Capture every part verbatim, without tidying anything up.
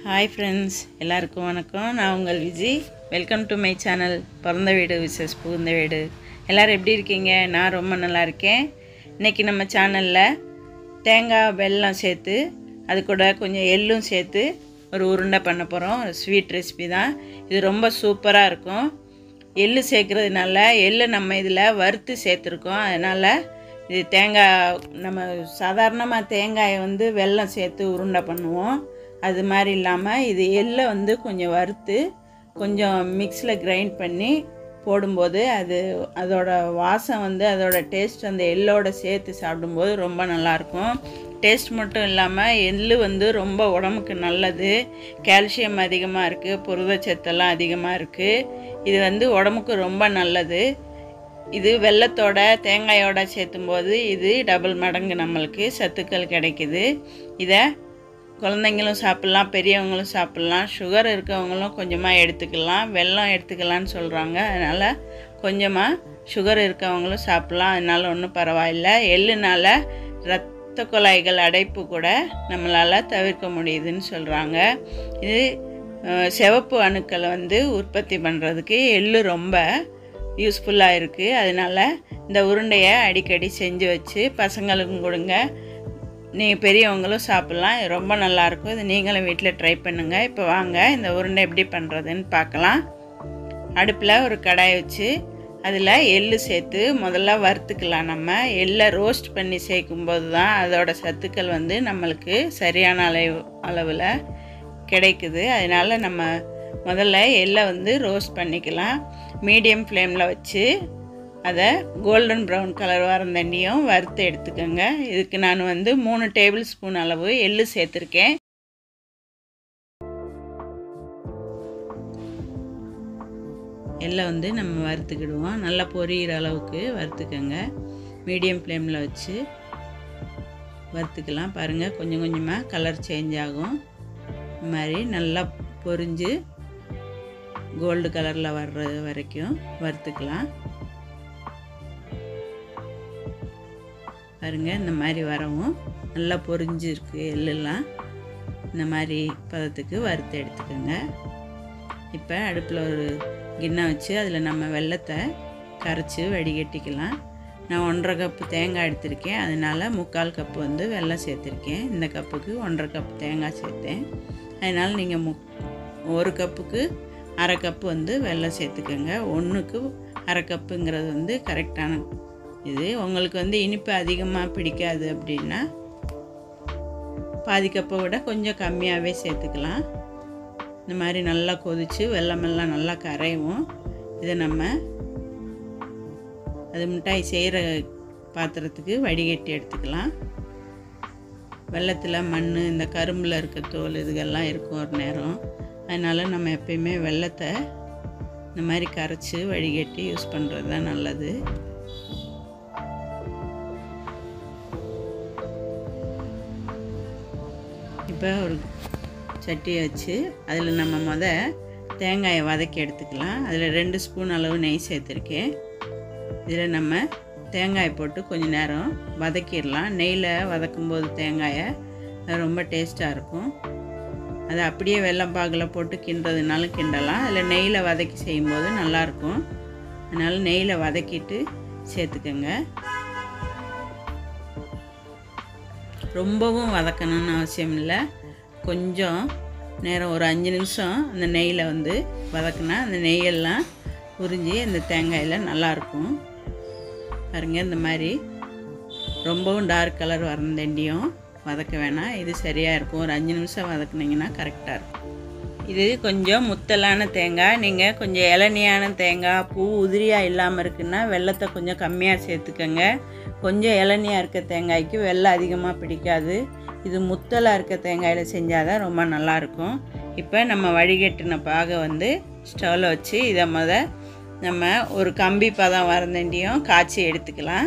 Hi friends, எல்லாருக்கும் வணக்கம். நான் உங்கள் Viji. Welcome to my channel பிறந்த வீடு விசஸ் புகுந்த வீடு. எல்லோரும் எப்படி இருக்கீங்க? நான் ரொம்ப நல்லா இருக்கேன். இன்றைக்கி நம்ம சேனலில் தேங்காய் வெல்லம் சேர்த்து அது கூட கொஞ்சம் எள்ளும் சேர்த்து ஒரு உருண்டை பண்ண போகிறோம். ஒரு ஸ்வீட் ரெசிபி தான் இது. ரொம்ப சூப்பராக இருக்கும். எள்ளு சேர்க்குறதுனால எள்ளு நம்ம இதில் வறுத்து சேர்த்துருக்கோம். அதனால் இது தேங்காய் நம்ம சாதாரணமாக தேங்காயை வந்து வெல்லம் சேர்த்து உருண்டை பண்ணுவோம். அது மாதிரி இல்லாமல் இது எள்ளை வந்து கொஞ்சம் வறுத்து கொஞ்சம் மிக்ஸில் கிரைண்ட் பண்ணி போடும்போது அது அதோட வாசம் வந்து அதோட டேஸ்ட் அந்த எள்ளோட சேர்த்து சாப்பிடும்போது ரொம்ப நல்லாயிருக்கும். டேஸ்ட் மட்டும் இல்லாமல் எள்ளு வந்து ரொம்ப உடம்புக்கு நல்லது. கால்சியம் அதிகமாக இருக்குது, புரதச்சத்தெல்லாம் அதிகமாக இருக்குது. இது வந்து உடம்புக்கு ரொம்ப நல்லது. இது வெல்லத்தோட தேங்காயோட சேர்த்தும்போது இது டபுள் மடங்கு நம்மளுக்கு சத்துக்கள் கிடைக்குது. இதை குழந்தைங்களும் சாப்பிட்லாம், பெரியவங்களும் சாப்பிட்லாம். சுகர் இருக்கவங்களும் கொஞ்சமாக எடுத்துக்கலாம், வெல்லம் எடுத்துக்கலான்னு சொல்கிறாங்க. அதனால் கொஞ்சமாக சுகர் இருக்கவங்களும் சாப்பிட்லாம். அதனால் ஒன்றும் பரவாயில்லை. எள்ளுனால் இரத்த குழாய்கள் அடைப்பு கூட நம்மளால் தவிர்க்க முடியுதுன்னு சொல்கிறாங்க. இது சிவப்பு அணுக்களை வந்து உற்பத்தி பண்ணுறதுக்கு எள்ளு ரொம்ப யூஸ்ஃபுல்லாக இருக்குது. அதனால் இந்த உருண்டையை அடிக்கடி செஞ்சு வச்சு பசங்களுக்கும் கொடுங்க. நீங்கள் பெரியவங்களும் சாப்பிட்லாம். ரொம்ப நல்லாயிருக்கும். இது நீங்களும் வீட்டில் ட்ரை பண்ணுங்கள். இப்போ வாங்க இந்த உருண்டை எப்படி பண்ணுறதுன்னு பார்க்கலாம். அடுப்பில் ஒரு கடாய் வச்சு அதில் எள்ளு சேர்த்து முதல்ல வறுத்துக்கலாம். நம்ம எள்ளை ரோஸ்ட் பண்ணி சேர்க்கும்போது தான் அதோட சத்துக்கள் வந்து நம்மளுக்கு சரியான அளவு அளவில் கிடைக்குது. அதனால் நம்ம முதல்ல எள்ளை வந்து ரோஸ்ட் பண்ணிக்கலாம். மீடியம் ஃப்ளேமில் வச்சு அதை கோல்டன் ப்ரௌன் கலர் வரந்தண்டியும் வறுத்து எடுத்துக்கோங்க. இதுக்கு நான் வந்து மூணு டேபிள் ஸ்பூன் அளவு எள்ளு சேர்த்துருக்கேன். எள்ளை வந்து நம்ம வறுத்துக்கிடுவோம். நல்லா பொரியிற அளவுக்கு வறுத்துக்கோங்க. மீடியம் ஃப்ளேமில் வச்சு வறுத்துக்கலாம். பாருங்கள், கொஞ்சம் கொஞ்சமாக கலர் சேஞ்ச் ஆகும். இந்த மாதிரி நல்லா பொரிஞ்சு கோல்டு கலரில் வர்ற வரைக்கும் வறுத்துக்கலாம். பாருங்கள், இந்த மாதிரி வரவும் நல்லா பொரிஞ்சிருக்கு. எள்ளெல்லாம் இந்த மாதிரி பதத்துக்கு வறுத்து எடுத்துக்கோங்க. இப்போ அடுப்பில் ஒரு கிண்ணம் வச்சு அதில் நம்ம வெல்லத்தை கரைச்சி வடிகட்டிக்கலாம். நான் ஒன்றரை கப்பு தேங்காய் எடுத்திருக்கேன். அதனால் முக்கால் கப்பு வந்து வெல்லம் சேர்த்துருக்கேன். இந்த கப்புக்கு ஒன்றரை கப்பு தேங்காய் சேர்த்தேன். அதனால் நீங்கள் மு ஒரு கப்புக்கு அரை கப்பு வந்து வெல்லம் சேர்த்துக்கோங்க. ஒன்றுக்கு அரை கப்புங்கிறது வந்து கரெக்டான இது. உங்களுக்கு வந்து இனிப்பு அதிகமாக பிடிக்காது அப்படின்னா பாதி கப்பை விட கொஞ்சம் கம்மியாகவே சேர்த்துக்கலாம். இந்த மாதிரி நல்லா கொதித்து வெல்லமெல்லாம் நல்லா கரையும். இதை நம்ம அது மிட்டாய் செய்கிற பாத்திரத்துக்கு வடிகட்டி எடுத்துக்கலாம். வெல்லத்தில் மண், இந்த கரும்பில் இருக்க தோல் இதுகெல்லாம் இருக்கும் ஒரு நேரம். அதனால் நம்ம எப்பயுமே வெல்லத்தை இந்த மாதிரி கரைச்சி வடிகட்டி யூஸ் பண்ணுறது தான் நல்லது. இப்போ ஒரு சட்டியை வச்சு அதில் நம்ம முத தேங்காயை வதக்கி எடுத்துக்கலாம். அதில் ரெண்டு ஸ்பூன் அளவு நெய் சேர்த்துருக்கேன். இதில் நம்ம தேங்காயை போட்டு கொஞ்சம் நேரம் வதக்கிடலாம். நெய்யில் வதக்கும்போது தேங்காயை ரொம்ப டேஸ்ட்டாக இருக்கும். அதை அப்படியே வெல்லம் பாகில் போட்டு கிண்டுறதுனாலும் கிண்டலாம். அதில் நெய்யில் வதக்கி செய்யும்போது நல்லாயிருக்கும். அதனால் நெய்யில் வதக்கிட்டு சேர்த்துக்கோங்க. ரொம்பவும் வதக்கணும்னு அவசியம் இல்லை. கொஞ்சம் நேரம் ஒரு அஞ்சு நிமிஷம் அந்த நெய்யில் வந்து வதக்கினா அந்த நெய்யெல்லாம் உறிஞ்சி அந்த தேங்காயில் நல்லாயிருக்கும். பாருங்கள், இந்த மாதிரி ரொம்பவும் டார்க் கலர் வரந்தண்டியும் வதக்க வேணாம். இது சரியாக இருக்கும். ஒரு அஞ்சு நிமிஷம் வதக்குனிங்கன்னா கரெக்டாக இருக்கும். இது கொஞ்சம் முத்தலான தேங்காய். நீங்கள் கொஞ்சம் இளநியான தேங்காய், பூ உதிரியாக இல்லாமல் இருக்குன்னா வெல்லத்தை கொஞ்சம் கம்மியாக சேர்த்துக்கோங்க. கொஞ்சம் இளநியாக இருக்க தேங்காய்க்கு வெல்லம் அதிகமாக பிடிக்காது. இது முத்தலாக இருக்க தேங்காயில் செஞ்சால் தான் ரொம்ப நல்லாயிருக்கும். இப்போ நம்ம வடிகட்டின பாகை வந்து ஸ்டவ்வில் வச்சு இதை முத நம்ம ஒரு கம்பி பதம் வரந்தண்டியும் காய்ச்சி எடுத்துக்கலாம்.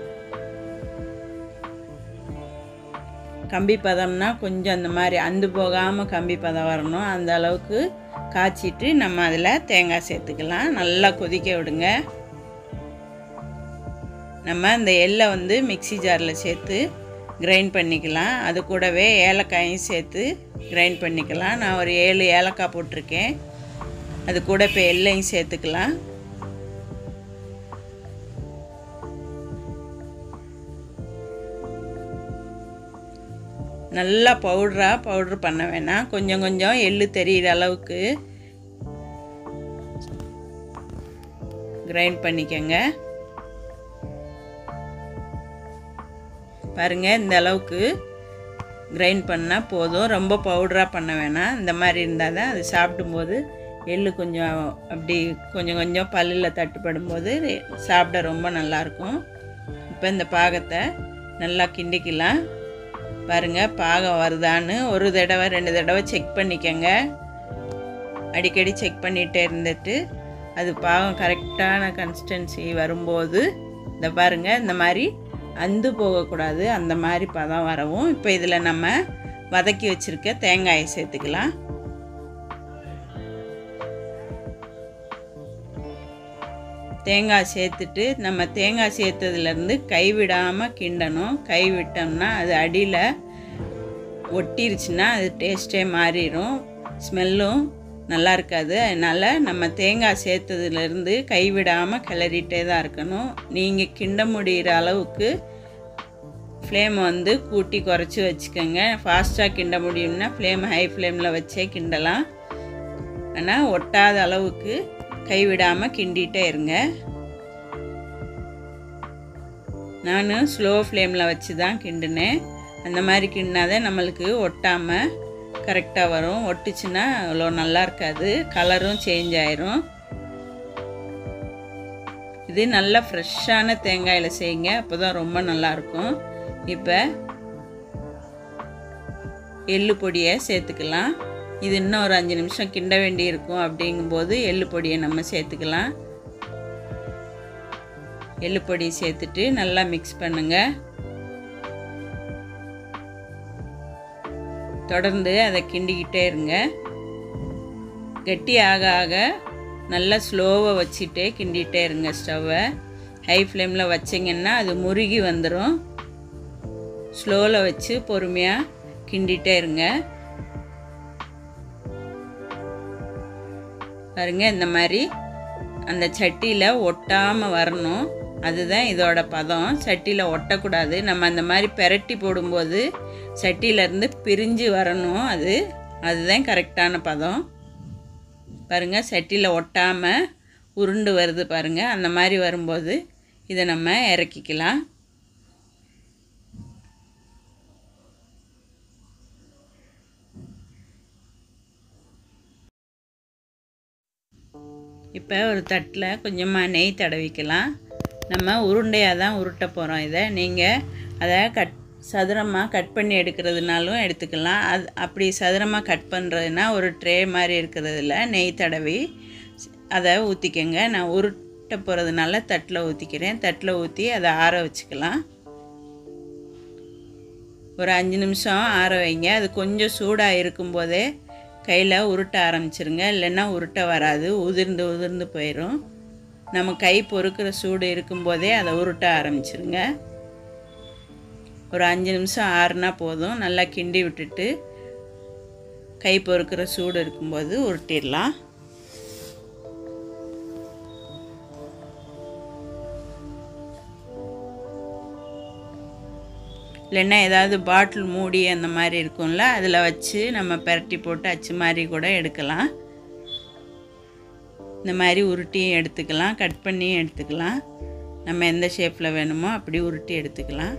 கம்பி பதம்னா கொஞ்சம் அந்த மாதிரி அந்து போகாமல் கம்பி பதம் வரணும். அந்த அளவுக்கு காய்ச்சிட்டு நம்ம அதில் தேங்காய் சேர்த்துக்கலாம். நல்லா கொதிக்க விடுங்க. நம்ம இந்த எள்ளை வந்து மிக்ஸி ஜாரில் சேர்த்து கிரைண்ட் பண்ணிக்கலாம். அது கூடவே ஏலக்காயும் சேர்த்து கிரைண்ட் பண்ணிக்கலாம். நான் ஒரு ஏழு ஏலக்காய் போட்டிருக்கேன். அது கூட இப்போ எள்ளையும் சேர்த்துக்கலாம். நல்லா பவுடராக பவுட்ரு பண்ண வேணாம், கொஞ்சம் கொஞ்சம் எள்ளு தெரிகிற அளவுக்கு கிரைண்ட் பண்ணிக்கங்க. பாருங்கள், இந்த அளவுக்கு கிரைண்ட் பண்ணால் போதும், ரொம்ப பவுடராக பண்ண வேணாம். இந்த மாதிரி இருந்தால் தான் அது சாப்பிடும்போது எள்ளு கொஞ்சம் அப்படி கொஞ்சம் கொஞ்சம் பல்லில் தட்டுப்படும் போது சாப்பிட ரொம்ப நல்லாயிருக்கும். இப்போ இந்த பாகத்தை நல்லா கிண்டிக்கலாம். பாருங்கள், பாகம் வருதான்னு ஒரு தடவை ரெண்டு தடவை செக் பண்ணிக்கங்க. அடிக்கடி செக் பண்ணிகிட்டே இருந்துட்டு அது பாகம் கரெக்டான கன்சிஸ்டன்சி வரும்போது இந்த பாருங்கள், இந்த மாதிரி அந்து போகக்கூடாது, அந்த மாதிரி பதம் வரவும் இப்போ இதில் நம்ம வதக்கி வச்சுருக்க தேங்காயை சேர்த்துக்கலாம். தேங்காய் சேர்த்துட்டு நம்ம தேங்காய் சேர்த்ததுலேருந்து கைவிடாமல் கிண்டணும். கைவிட்டோம்னா அது அடியில் ஒட்டிருச்சுன்னா அது டேஸ்ட்டே மாறிடும், ஸ்மெல்லும் நல்லா இருக்காது. அதனால் நம்ம தேங்காய் சேர்த்ததுலேருந்து கைவிடாமல் கிளறிட்டே தான் இருக்கணும். நீங்கள் கிண்ட முடிகிற அளவுக்கு ஃப்ளேமை வந்து கூட்டி குறைச்சி வச்சுக்கோங்க. ஃபாஸ்ட்டாக கிண்ட முடியும்னா ஃப்ளேம் ஹை ஃப்ளேமில் வச்சே கிண்டலாம். ஆனால் ஒட்டாத அளவுக்கு கைவிடாமல் கிண்டிகிட்டே இருங்க. நான் ஸ்லோ ஃப்ளேமில் வச்சு தான் கிண்டினேன். அந்த மாதிரி கிண்டினாதான் நம்மளுக்கு ஒட்டாமல் கரெக்டாக வரும். ஒட்டுச்சுன்னா அவ்வளோ நல்லா இருக்காது, கலரும் சேஞ்ச் ஆயிரும். இது நல்லா ஃப்ரெஷ்ஷான தேங்காயில் செய்யுங்க, அப்போ தான் ரொம்ப நல்லாயிருக்கும். இப்போ எள்ளு பொடியை சேர்த்துக்கலாம். இது இன்னும் ஒரு அஞ்சு நிமிஷம் கிண்ட வேண்டி இருக்கும். அப்படிங்கும்போது எள்ளு பொடியை நம்ம சேர்த்துக்கலாம். எள்ளு பொடி சேர்த்துட்டு நல்லா மிக்ஸ் பண்ணுங்க. தொடர்ந்து அதை கிண்டிக்கிட்டே இருங்க. கெட்டி ஆக ஆக நல்லா ஸ்லோவாக வச்சுட்டே கிண்டிகிட்டே இருங்க. ஸ்டவ்வை ஹை ஃப்ளேமில் வச்சிங்கன்னா அது முருகி வந்துடும். ஸ்லோவில் வச்சு பொறுமையாக கிண்டிகிட்டே இருங்க. பாருங்க, இந்த மாதிரி அந்த சட்டியில் ஒட்டாமல் வரணும். அதுதான் இதோட பதம். சட்டியில் ஒட்டக்கூடாது. நம்ம அந்த மாதிரி பெரட்டி போடும்போது சட்டியிலேருந்து பிரிஞ்சு வரணும். அது அதுதான் கரெக்டான பதம். பாருங்கள், சட்டியில் ஒட்டாமல் உருண்டு வருது பாருங்கள். அந்த மாதிரி வரும்போது இதை நம்ம இறக்கிக்கலாம். இப்போ ஒரு தட்டில் கொஞ்சமாக நெய் தடவிக்கலாம். நம்ம உருண்டையாக தான் உருட்ட போகிறோம். இதை நீங்கள் அதை கட் சதுரமாக கட் பண்ணி எடுக்கிறதுனாலும் எடுத்துக்கலாம். அது அப்படி சதுரமாக கட் பண்ணுறதுனா ஒரு ட்ரே மாதிரி இருக்கிறதுல நெய் தடவி அதை ஊற்றிக்கங்க. நான் உருட்ட போகிறதுனால தட்டில் ஊற்றிக்கிறேன். தட்டில் ஊற்றி அதை ஆற வச்சுக்கலாம். ஒரு அஞ்சு நிமிஷம் ஆற வைங்க. அது கொஞ்சம் சூடாக இருக்கும்போதே கையில் உருட்ட ஆரம்பிச்சிருங்க, இல்லைன்னா உருட்ட வராது, உதிர்ந்து உதிர்ந்து போயிடும். நம்ம கை பொறுக்கிற சூடு இருக்கும்போதே அதை உருட்ட ஆரம்பிச்சிருங்க. ஒரு அஞ்சு நிமிஷம் ஆறுனா போதும். நல்லா கிண்டி விட்டுட்டு கை பொறுக்கிற சூடு இருக்கும்போது உருட்டிடலாம். இல்லைன்னா ஏதாவது பாட்டில் மூடி அந்த மாதிரி இருக்கும்ல, அதில் வச்சு நம்ம பெரட்டி போட்டு அச்சு மாதிரி கூட எடுக்கலாம். இந்த மாதிரி உருட்டியும் எடுத்துக்கலாம், கட் பண்ணியும் எடுத்துக்கலாம். நம்ம எந்த ஷேப்பில் வேணுமோ அப்படி உருட்டி எடுத்துக்கலாம்.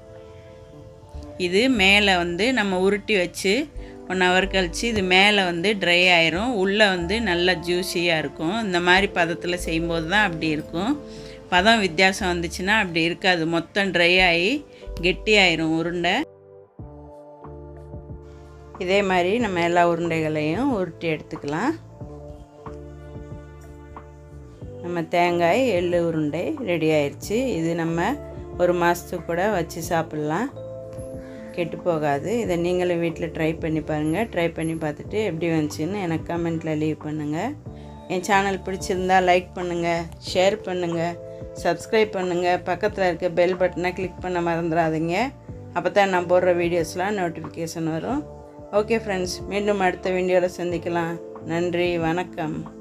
இது மேலே வந்து நம்ம உருட்டி வச்சு ஒன் ஹவர் கழித்து இது மேலே வந்து ட்ரை ஆயிரும், உள்ளே வந்து நல்லா ஜூஸியாக இருக்கும். இந்த மாதிரி பதத்தில் செய்யும்போது தான் அப்படி இருக்கும். பதம் வித்தியாசம் வந்துச்சுன்னா அப்படி இருக்காது, மொத்தம் ட்ரை ஆகி கெட்டி ஆயிரும் உருண்டை. இதே மாதிரி நம்ம எல்லா உருண்டைகளையும் உருட்டி எடுத்துக்கலாம். நம்ம தேங்காய் எள்ளு உருண்டை ரெடி ஆயிடுச்சு. இது நம்ம ஒரு மாதத்துக்கு கூட வச்சு சாப்பிட்லாம், கெட்டு போகாது. இதை நீங்களும் வீட்டில் ட்ரை பண்ணி பாருங்கள். ட்ரை பண்ணி பார்த்துட்டு எப்படி வந்துச்சுன்னு எனக்கு கமெண்ட்டில் லீவ் பண்ணுங்கள். என் சேனல் பிடிச்சிருந்தா லைக் பண்ணுங்கள், ஷேர் பண்ணுங்கள், சப்ஸ்கிரைப் பண்ணுங்கள். பக்கத்தில் இருக்க பெல் பட்டனை கிளிக் பண்ண மறந்துடாதீங்க. அப்போ தான் நான் போடுற வீடியோஸ்லாம் நோட்டிஃபிகேஷன் வரும். ஓகே ஃப்ரெண்ட்ஸ், மீண்டும் அடுத்த வீடியோவில் சந்திக்கலாம். நன்றி, வணக்கம்.